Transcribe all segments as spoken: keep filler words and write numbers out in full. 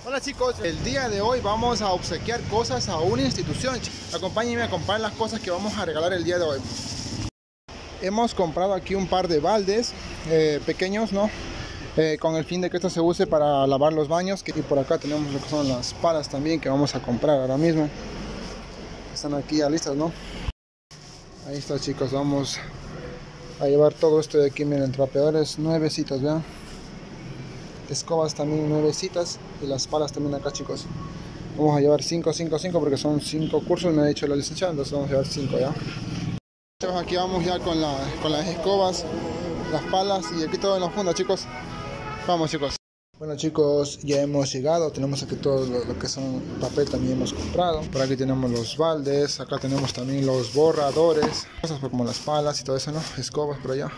Hola chicos, el día de hoy vamos a obsequiar cosas a una institución. Acompáñenme a comprar las cosas que vamos a regalar el día de hoy. Hemos comprado aquí un par de baldes eh, pequeños, ¿no? Eh, con el fin de que esto se use para lavar los baños. Y por acá tenemos lo que son las palas también que vamos a comprar ahora mismo. Están aquí ya listas, ¿no? Ahí está chicos, vamos a llevar todo esto de aquí. Miren, trapeadores nuevecitos, vean. Escobas también nuevecitas y las palas también acá chicos. Vamos a llevar cinco, cinco, cinco porque son cinco cursos, me ha dicho la licenciada, entonces vamos a llevar cinco ya. Aquí vamos ya con, la, con las escobas, las palas y aquí todo en la funda chicos. Vamos chicos. Bueno chicos, ya hemos llegado, tenemos aquí todo lo, lo que son papel también hemos comprado. Por aquí tenemos los baldes, acá tenemos también los borradores, cosas como las palas y todo eso, ¿no? Escobas por allá.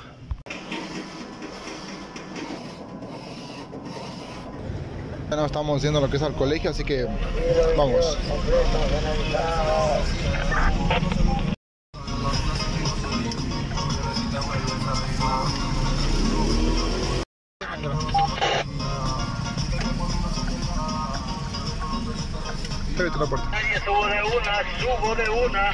Ya no estamos yendo lo que es al colegio, así que vamos. Ábrete la puerta. Subo de una, subo de una.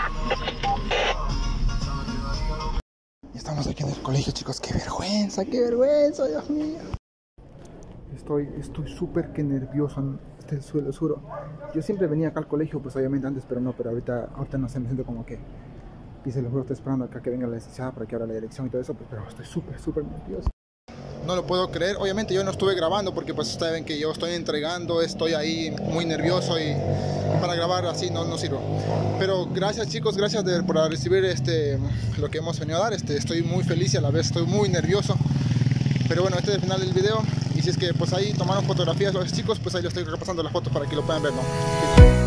Estamos aquí en el colegio, chicos. ¡Qué vergüenza, qué vergüenza, Dios mío! Estoy estoy súper que nervioso, te lo juro. Yo siempre venía acá al colegio, pues obviamente antes, pero no, pero ahorita, ahorita no sé, me siento como que... Y se lo juro, estoy esperando acá que venga la licenciada para que abra la dirección y todo eso, pues, pero estoy súper, súper nervioso. No lo puedo creer, obviamente yo no estuve grabando porque pues ustedes ven que yo estoy entregando, estoy ahí muy nervioso y, y para grabar así no, no sirvo. Pero gracias chicos, gracias de, por recibir este, lo que hemos venido a dar, este, estoy muy feliz y a la vez estoy muy nervioso. Pero bueno, este es el final del video y si es que pues ahí tomaron fotografías los chicos, pues ahí les estoy repasando las fotos para que lo puedan ver, ¿no?